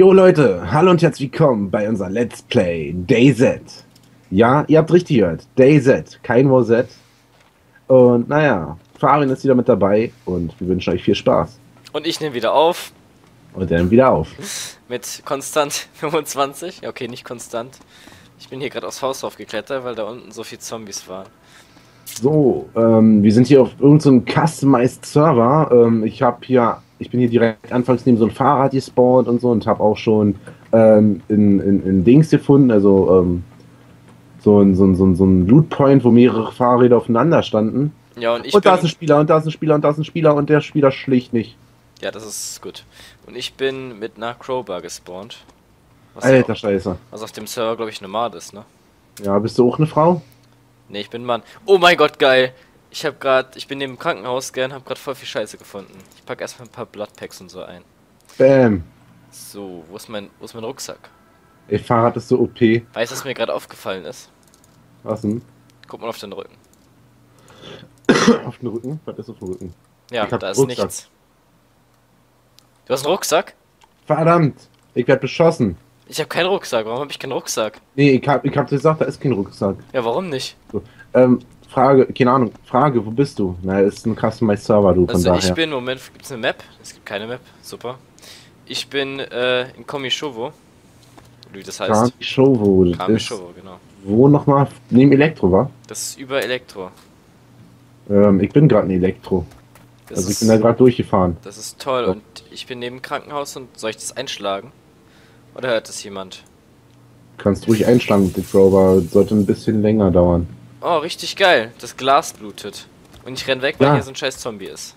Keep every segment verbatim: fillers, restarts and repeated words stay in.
Jo Leute, hallo und herzlich willkommen bei unser Let's Play DayZ. Ja, ihr habt richtig gehört, DayZ, kein Wozet. Und naja, Fabian ist wieder mit dabei und wir wünschen euch viel Spaß. Und ich nehme wieder auf. Und dann wieder auf. Mit konstant fünfundzwanzig. Ja, okay, nicht konstant. Ich bin hier gerade aufs Haus aufgeklettert, weil da unten so viele Zombies waren. So, ähm, wir sind hier auf irgendeinem Customized Server. Ähm, ich habe hier, ich bin hier direkt anfangs neben so ein Fahrrad gespawnt und so und habe auch schon ähm, in, in, in Dings gefunden, also ähm, so ein, so ein, so ein, so ein Loot Point, wo mehrere Fahrräder aufeinander standen. Ja, und ich und bin... da ist ein Spieler und da ist ein Spieler und da ist ein Spieler und der Spieler schlägt nicht. Ja, das ist gut. Und ich bin mit einer Crowbar gespawnt. Was Alter auf, Scheiße. was auf dem Server, glaube ich, normal ist, ne? Ja, bist du auch eine Frau? Ne, ich bin ein Mann. Oh mein Gott, geil! Ich hab grad, ich bin neben dem Krankenhaus gern, hab grad voll viel Scheiße gefunden. Ich pack erstmal ein paar Bloodpacks und so ein. Bam. So, wo ist mein, wo ist mein Rucksack? Ey, Fahrrad ist so O P. Weißt du, was mir gerade aufgefallen ist? Was denn? Guck mal auf den Rücken. Auf den Rücken? Was ist auf dem Rücken? Ja, Ich hab da ist Rucksack. nichts. Du hast einen Rucksack? Verdammt! Ich werd beschossen. Ich habe keinen Rucksack. Warum habe ich keinen Rucksack? Nee, ich hab, ich hab gesagt, da ist kein Rucksack. Ja, warum nicht? So. Ähm, Frage, keine Ahnung, Frage, wo bist du? Na, ist ein Customized Server, du, von Also ich daher. bin, Moment, gibt's eine Map? Es gibt keine Map, super. Ich bin äh, in Komischowo, wie das heißt. Kamischowo, das ist Komischowo, genau. wo nochmal? Neben Elektro, wa? Das ist über Elektro. Ähm, ich bin gerade in Elektro. Das Also ich ist, bin da gerade durchgefahren. das ist toll Ja. und ich bin neben dem Krankenhaus und soll ich das einschlagen? Oder hört das jemand? Kannst ruhig einschlagen mit dem Crowbar, sollte ein bisschen länger dauern. Oh, richtig geil. Das Glas blutet. Und ich renn weg, weil Ja. hier so ein scheiß Zombie ist.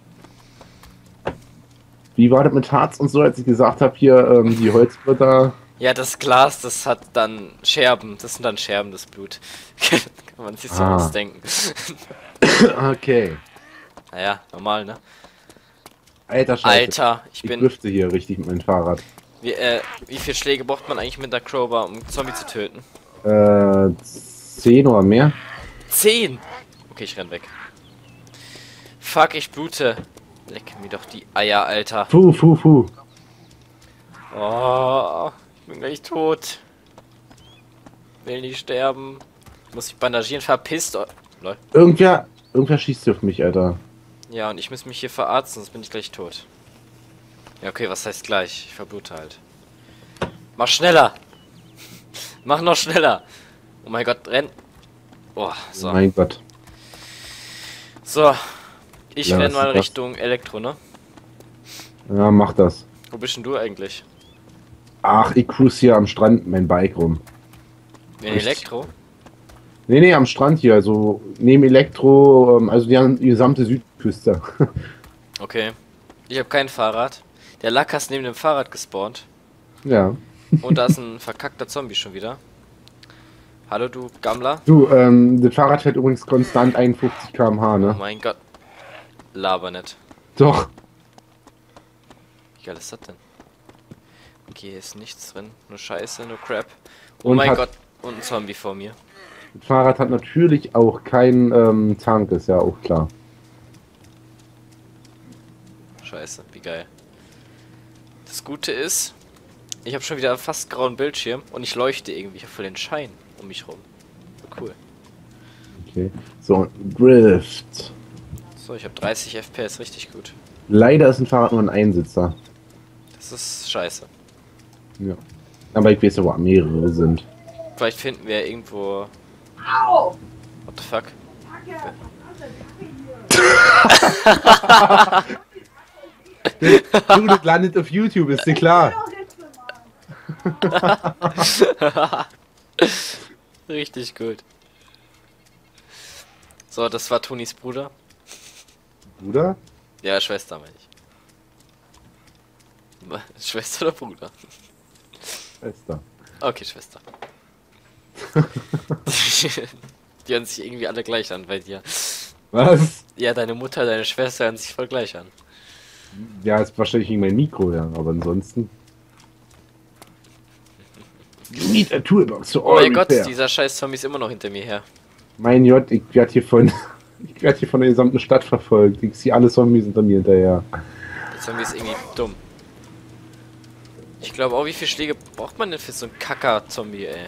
Wie war das mit Harz und so, als ich gesagt habe, hier, ähm, die Holzblätter... Ja, das Glas, das hat dann Scherben. Das sind dann Scherben, das Blut. Kann man sich so Ah. ausdenken. Okay. Naja, normal, ne? Alter Scheiße. Alter, ich Ich bin... drifte hier richtig mit meinem Fahrrad. Wie, äh, wie viele Schläge braucht man eigentlich mit der Crowbar, um einen Zombie zu töten? Äh, zehn oder mehr? Zehn! Okay, ich renn weg. Fuck, ich blute. Leck mir doch die Eier, Alter. Puh, puh, puh. Oh, ich bin gleich tot. Will nicht sterben. Muss ich bandagieren, verpisst. Oh, lol. Irgendwer, irgendwer schießt auf mich, Alter. Ja, und ich muss mich hier verarzten, sonst bin ich gleich tot. Ja, okay, was heißt gleich? Ich verblute halt. Mach schneller! Mach noch schneller! Oh mein Gott, renn! Oh, so. Mein Gott. So. Ich Ja, renn was mal ist das? Richtung Elektro, ne? Ja, mach das. Wo bist denn du eigentlich? Ach, ich cruise hier am Strand mit meinem Bike rum. In Richtig. Elektro? Nee, nee, am Strand hier, also neben Elektro, ähm, also die, die gesamte Südküste. Okay. Ich habe kein Fahrrad. Der Lacker ist neben dem Fahrrad gespawnt. Ja. Und da ist ein verkackter Zombie schon wieder. Hallo, du Gammler. Du, ähm, das Fahrrad fährt übrigens konstant einundfünfzig Kilometer pro Stunde, Oh ne? mein Gott. Laber nicht. Doch. Wie geil ist das denn? Okay, hier ist nichts drin. Nur Scheiße, nur Crap. Oh Und mein hat- Gott. Und ein Zombie vor mir. Das Fahrrad hat natürlich auch keinen ähm, Tank, ist ja auch klar. Scheiße, wie geil. Das Gute ist, ich habe schon wieder fast grauen Bildschirm und ich leuchte irgendwie. Ich habe voll den Schein um mich rum. Cool. Okay. So, Drift. So, ich habe dreißig F P S, richtig gut. Leider ist ein Fahrrad nur ein Einsitzer. Das ist scheiße. Ja. Aber ich weiß ja, wo mehrere sind. Vielleicht finden wir irgendwo... Au! What the fuck? Du, das landet auf YouTube, ist dir klar. Richtig gut. So, das war Tonis Bruder. Bruder? Ja, Schwester meine ich. Schwester oder Bruder? Schwester. Okay, Schwester. Die hören sich irgendwie alle gleich an bei dir. Was? Ja, deine Mutter, deine Schwester hören sich voll gleich an. Ja, ist wahrscheinlich wegen mein Mikro, ja, aber ansonsten. You need a toolbox to Oh mein all Gott, repair. dieser scheiß Zombie ist immer noch hinter mir her. Mein Gott, ich werde hier von. Ich werde hier von der gesamten Stadt verfolgt. Ich sehe alle Zombies hinter mir hinterher. Der Zombie ist irgendwie dumm. Ich glaube auch, wie viele Schläge braucht man denn für so einen Kacker-Zombie, ey?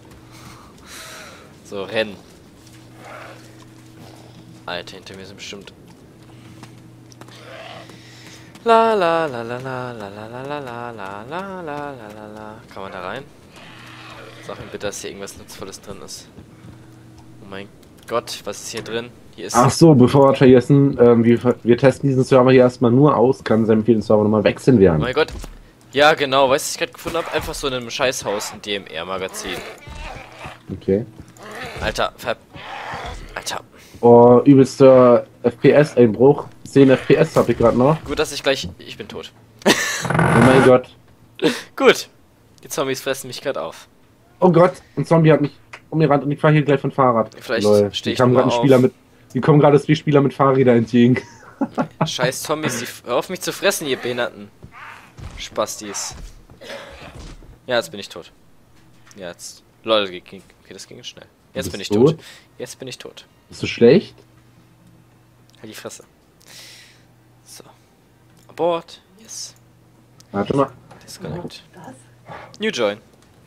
So, rennen. Alter, hinter mir sind bestimmt... La la la la la la la la la la la la la la la la. Kann man da rein? Sag mir bitte, dass hier irgendwas Nutzvolles drin ist. Oh mein Gott, was ist hier drin? Hier ist... Ach so, bevor wir vergessen, ähm, wir, wir testen diesen Server hier erstmal nur aus. Kann sein, wir den Server nochmal wechseln Oh werden. mein Gott. Ja, genau. Weißt du, was ich gerade gefunden habe? Einfach so in einem Scheißhaus, ein D M R-Magazin. Okay. Alter, ver... Alter. Oh, übelster F P S-Einbruch. zehn F P S habe ich gerade noch. Gut, dass ich gleich... Ich bin tot. Oh mein Gott. Gut. Die Zombies fressen mich gerade auf. Oh Gott, ein Zombie hat mich umgerannt und ich fahre hier gleich von Fahrrad. Vielleicht stehe ich Die kamen mal gerade auf. Spieler mit. Die kommen gerade vier Spieler mit Fahrrädern entgegen. Scheiß Zombies, die... Hör auf mich zu fressen, ihr Behinderten. Spastis. Ja, jetzt bin ich tot. Ja, jetzt... Lol, okay, das ging schnell. Jetzt Du bin ich bist tot. tot? Jetzt bin ich tot. Bist du schlecht? Halt die Fresse. So. Abort. Yes. Warte mal. Disconnect. Was? New Join.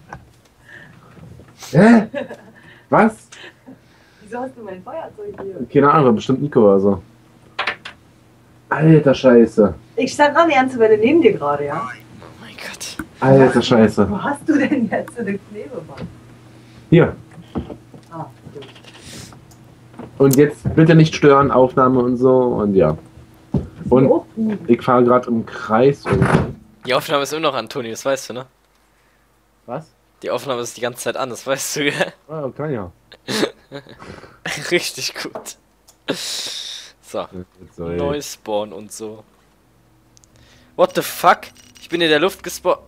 Hä? Was? Wieso hast du mein Feuerzeug hier? Keine Ahnung, war bestimmt Nico oder so. Alter Scheiße. Ich stand noch die ganze Weile neben dir gerade, ja? Oh mein Gott. Alter Scheiße. Wo hast du denn jetzt so eine Klebeband? Hier. Ah, gut. Und jetzt bitte nicht stören, Aufnahme und so und ja. Und Oh, gut. ich fahre gerade im Kreis und. Die Aufnahme ist immer noch an, Toni, das weißt du, ne? Was? Die Aufnahme ist die ganze Zeit an, das weißt du, ja? Ah, kann ja. Richtig gut. So. Sorry. Neuspawn und so. What the fuck? Ich bin in der Luft gespawnt.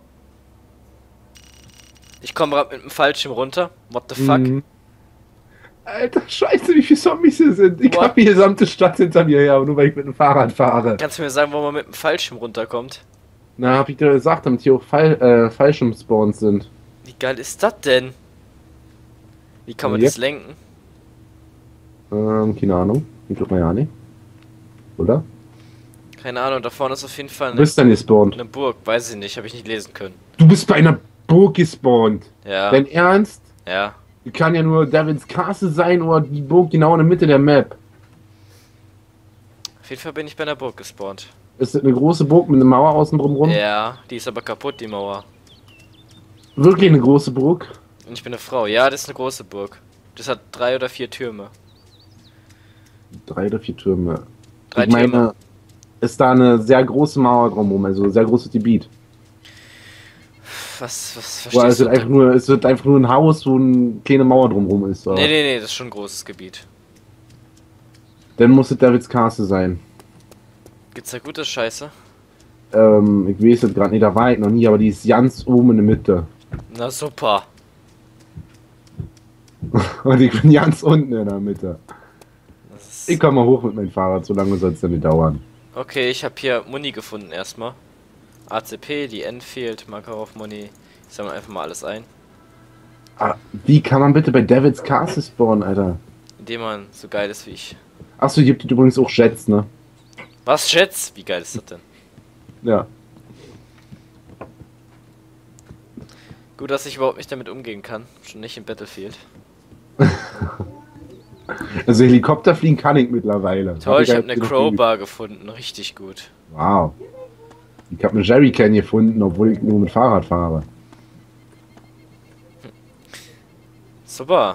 Ich komme gerade mit dem Fallschirm runter. What the fuck? Mhm. Alter Scheiße, wie viele Zombies hier sind. Ich What? hab die gesamte Stadt hinter mir her, nur weil ich mit dem Fahrrad fahre. Kannst du mir sagen, wo man mit dem Fallschirm runterkommt? Na, hab ich dir gesagt, damit hier auch Fall, äh, Fallschirmspawns sind. Wie geil ist das denn? Wie kann man Ja. das lenken? Ähm, keine Ahnung. Ich glaub mal ja nicht. Oder? Keine Ahnung, da vorne ist auf jeden Fall Du eine, bist dann gespawnt. eine Burg. Weiß ich nicht, habe ich nicht lesen können. Du bist bei einer Burg gespawnt. Ja, Dein Ernst? ja. Die kann ja nur Devil's Castle sein oder die Burg genau in der Mitte der Map. Auf jeden Fall bin ich bei einer Burg gespawnt. Ist das eine große Burg mit einer Mauer außen drum rum? Ja, die ist aber kaputt, die Mauer. Wirklich eine große Burg? Und ich bin eine Frau. Ja, das ist eine große Burg. Das hat drei oder vier Türme. Drei oder vier Türme. Drei ich meine, Türme. ist da eine sehr große Mauer drumherum, also ein sehr großes Gebiet. Was, was Oder verstehst es du? wird einfach nur, es wird einfach nur ein Haus, wo eine kleine Mauer drumherum ist. Oder? Nee, nee, nee, das ist schon ein großes Gebiet. Dann muss es Devil's Castle sein. Gibt's da gute Scheiße? Ähm, ich weiß es gerade nicht, da war ich noch nie, aber die ist ganz oben in der Mitte. Na super. Und ich bin ganz unten in der Mitte. Das ist Ich komme mal hoch mit meinem Fahrrad, so lange soll es dann nicht dauern. okay, ich habe hier Muni gefunden erstmal. A C P, die Enfield, Makarov Muni. Ich sammle einfach mal alles ein. Ah, wie kann man bitte bei Devil's Castle spawnen, Alter? Indem man so geil ist wie ich. Achso, hier gibt es übrigens auch Jets, ne? Was, Schätz? Wie geil ist das denn? Ja. Gut, dass ich überhaupt nicht damit umgehen kann. Schon nicht im Battlefield. Also Helikopter fliegen kann ich mittlerweile. Toll, ich habe halt eine genug Crowbar gefunden. Richtig gut. geübt. Wow. Ich habe eine Jerrycan gefunden, obwohl ich nur mit Fahrrad fahre. Super.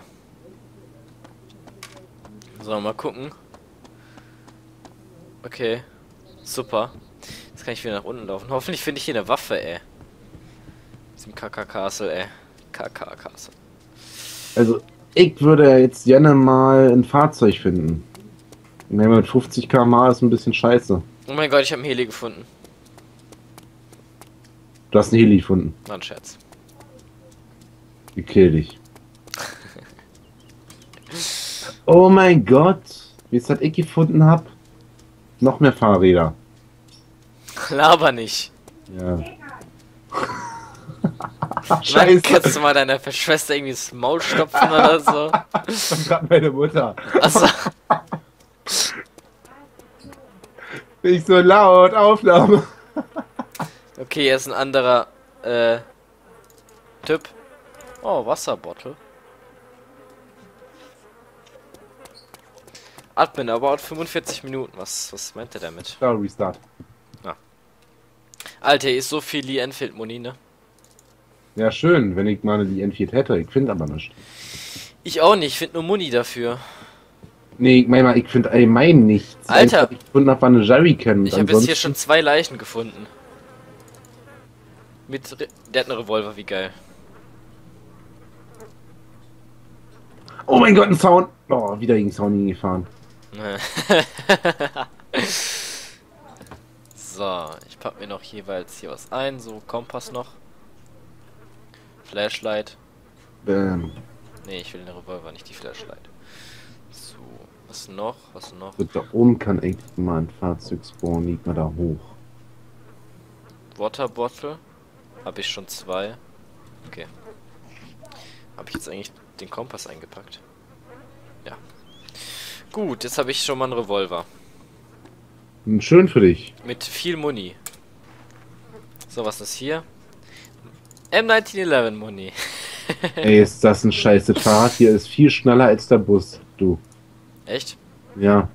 So, mal gucken. Okay. Super. Jetzt kann ich wieder nach unten laufen. Hoffentlich finde ich hier eine Waffe, ey. Diesem K K Castle, ey. K K Castle. Also, ich würde jetzt gerne mal ein Fahrzeug finden. Ich meine, mit fünfzig Kilometer pro Stunde ist ein bisschen scheiße. Oh mein Gott, ich habe einen Heli gefunden. Du hast einen Heli gefunden. War ein Scherz. Ich kill dich. Oh mein Gott. Wie es das ich gefunden habe? Noch mehr Fahrräder. Laber nicht. Ja. Mann, Scheiße. kannst du mal deiner Schwester irgendwie das Maul stopfen oder so? Das war gerade meine Mutter. Achso. Nicht so laut, Aufnahme. Okay, hier ist ein anderer äh, Typ. Oh, Wasserbottle. Admin, about fünfundvierzig Minuten. Was, was meint er damit? Da, Restart. Alter, hier ist so viel Lee Enfield Muni, ne? Ja, schön, wenn ich mal die N vier hätte. Ich finde aber nicht. Ich auch nicht, ich finde nur Muni dafür. Nee, ich meine mal, ich finde allgemein nichts. Alter! Einfach, ich gefunden habe, war eine Jerrycan. Ich habe jetzt hier schon zwei Leichen gefunden. Mit, Re der hat einen Revolver, wie geil. Oh mein Gott, ein Sound! Oh, wieder gegen Sound gefahren. So, ich pack mir noch jeweils hier was ein, so Kompass noch. Flashlight. Bam. Ne, ich will den Revolver, nicht die Flashlight. So, was noch? Was noch? Da oben kann eigentlich mal ein Fahrzeug spawnen, liegt mal da hoch. Water Bottle. Habe ich schon zwei. Okay. Habe ich jetzt eigentlich den Kompass eingepackt? Ja. Gut, jetzt habe ich schon mal einen Revolver. Schön für dich. Mit viel Muni. So, was ist hier? M neunzehnhundertelf Muni. Ey, ist das ein scheiße Fahrrad? Hier ist viel schneller als der Bus, du. Echt? Ja.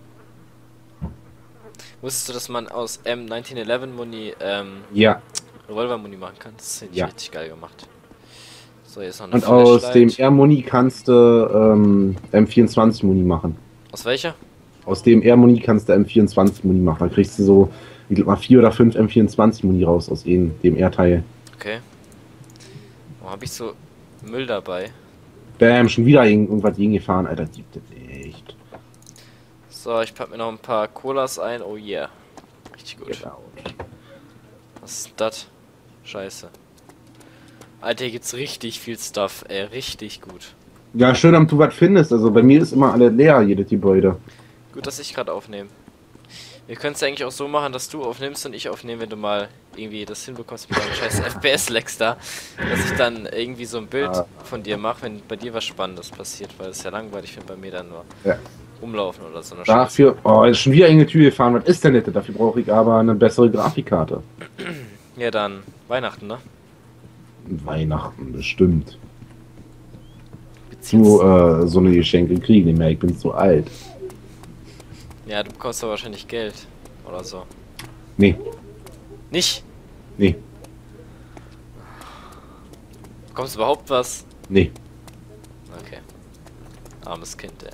Wusstest du, dass man aus M neunzehnhundertelf Muni ähm, Ja. Revolver-Muni machen kann? Das ist Ja. richtig geil gemacht. So, hier ist noch eine Und aus dem Flashlight. R-Muni kannst du ähm, M vierundzwanzig Muni machen. Aus welcher? Aus dem R-Muni kannst du M vierundzwanzig Muni machen. Da kriegst du so, ich glaube mal, vier oder fünf M vierundzwanzig Muni raus aus dem, dem R-Teil. Okay. Warum habe ich so Müll dabei? Bam, schon wieder irgendwas gegen gefahren, Alter. Die, die, echt. So, ich pack mir noch ein paar Colas ein. Oh yeah. Richtig gut. Get out. Was ist das? Scheiße. Alter, hier gibt's richtig viel Stuff, ey. Richtig gut. Ja, schön, ob du was findest. Also bei mir ist immer alle leer, jedes Gebäude. Gut, dass ich gerade aufnehme. Wir können es ja eigentlich auch so machen, dass du aufnimmst und ich aufnehme, wenn du mal irgendwie das hinbekommst mit deinem scheiß F P S-Lex da. Dass ich dann irgendwie so ein Bild Ah. von dir mache, wenn bei dir was Spannendes passiert, weil es ja langweilig finde bei mir dann nur Ja. rumlaufen oder so eine Dafür, oh, ist schon wieder eine Tür gefahren. Was ist denn das? Dafür brauche ich aber eine bessere Grafikkarte. Ja, dann Weihnachten, ne? Weihnachten, bestimmt. Beziehungs Du, äh, so eine Geschenke kriegen nicht mehr. Ich bin zu alt. Ja, du bekommst aber wahrscheinlich Geld oder so. Nee, Nicht? nee, Bekommst du überhaupt was? nee. Okay. Armes Kind, ey.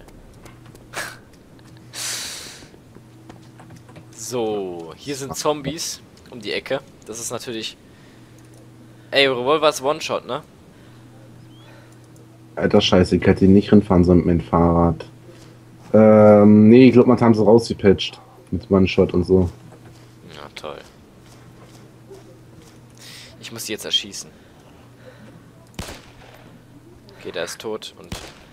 So, hier sind Zombies um die Ecke. Das ist natürlich... Ey, Revolver ist One-Shot, ne? Alter Scheiße, ich hätte ihn nicht hinfahren sollen mit meinem Fahrrad. Ähm, nee, ich glaube, man haben sie rausgepatcht. Mit One-Shot und so. Ja, toll. Ich muss die jetzt erschießen. Okay, der ist tot und...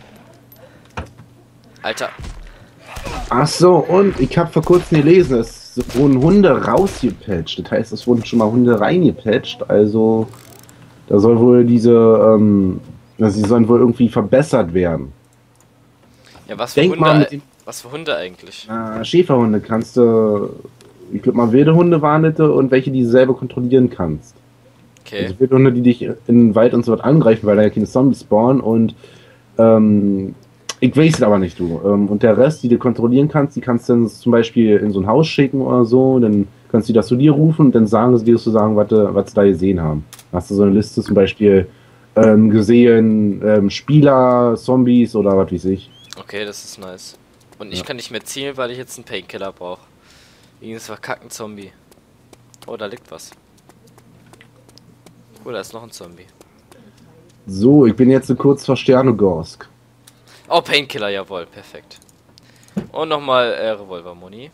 Alter. Ach so, und ich habe vor kurzem gelesen, es wurden Hunde rausgepatcht. Das heißt, es wurden schon mal Hunde reingepatcht. Also, da soll wohl diese, ähm, also sie sollen wohl irgendwie verbessert werden. Ja, was für Denk mal Hunde... mit den Was für Hunde eigentlich? äh, Schäferhunde kannst du, ich glaube mal wilde Hunde waren das und welche, die du selber kontrollieren kannst. Okay. Also wilde Hunde, die dich in den Wald und so was angreifen, weil da ja keine Zombies spawnen und ähm, ich weiß es aber nicht, du. Ähm, und der Rest, die du kontrollieren kannst, die kannst du dann zum Beispiel in so ein Haus schicken oder so, dann kannst du die das zu dir rufen und dann sagen sie dir sozusagen, was, du- was sie da gesehen haben. Dann hast du so eine Liste zum Beispiel ähm, gesehen, ähm, Spieler, Zombies oder was weiß ich. Okay, das ist nice. Und ich Ja. kann nicht mehr zielen, weil ich jetzt einen Painkiller brauche. Irgendes verkackten Zombie. Oh, da liegt was. Cool, da ist noch ein Zombie. So, ich bin jetzt so kurz vor Sternogorsk. Oh, Painkiller, jawohl, perfekt. Und nochmal äh, Revolver-Muni.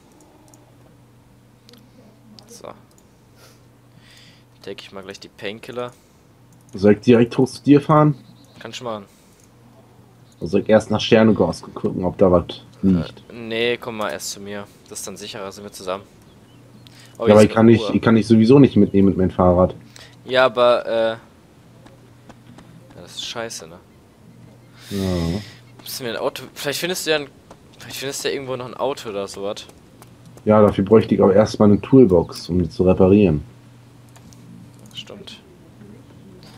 So. Denke ich mal gleich die Painkiller. Soll ich direkt hoch zu dir fahren? Kann ich machen. Oder soll ich erst nach Sternogorsk gucken, ob da was liegt? Äh, nee, komm mal erst zu mir. Das ist dann sicherer, sind wir zusammen. Oh, Ja, hier aber ist ich kann, eine nicht, Uhr. ich kann dich sowieso nicht mitnehmen mit meinem Fahrrad. Ja, aber, äh... Ja, das ist scheiße, ne? Ja. Müssen wir ein Auto... Vielleicht findest du ja ein... Vielleicht findest du ja irgendwo noch ein Auto oder sowas. Ja, dafür bräuchte ich aber erstmal eine Toolbox, um die zu reparieren. Stimmt.